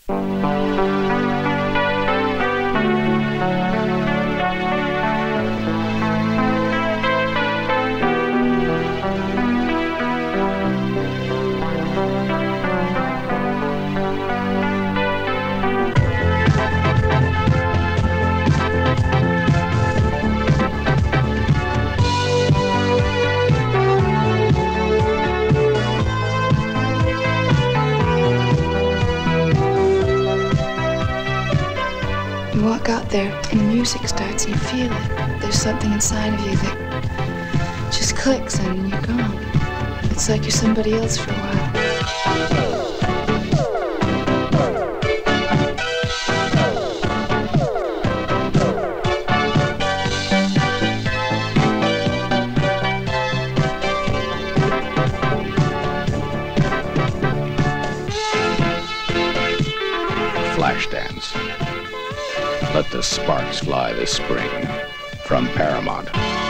Out there and the music starts and you feel it. There's something inside of you that just clicks and you're gone. It's like you're somebody else for a while. Flashdance. Let the sparks fly this spring from Paramount.